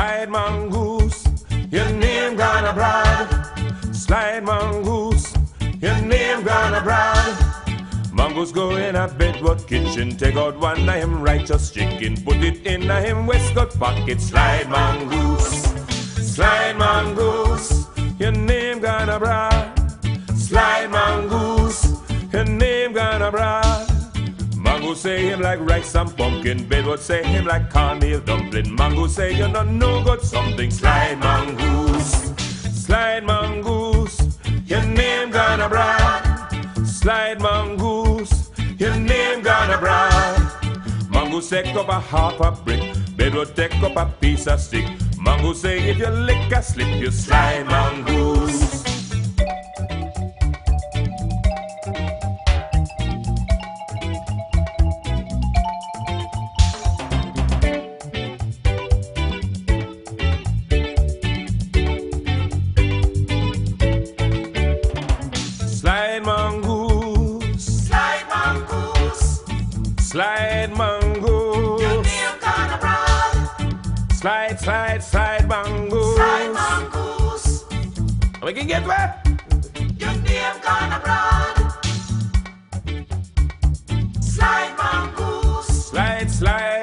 Slide Mongoose, your name gone abroad. Slide Mongoose, your name gone abroad. Mongoose go in a bedrock kitchen, take out one of him righteous chicken, put it in a him waistcoat pocket. Slide Mongoose, slide Mongoose, your name gone abroad. Slide Mongoose, your name gone abroad. Mongoose say him like rice and pumpkin, bedrock say him like cornmeal dumpling. Mongoose say you don't know good something. Slide Mongoose, slide Mongoose, your name gone abroad. Slide Mongoose, your name gone abroad. Mongoose take up a half a brick, bedrock take up a piece of stick. Mongoose say if you lick a slip, you slide Mongoose. Slide Mongoose, Slide Mongoose, slide Mongoose, your name gone abroad. slide, slide, slide Mongoose. Slide Mongoose, We can get where? your name gone abroad. Slide Mongoose, Slide, slide.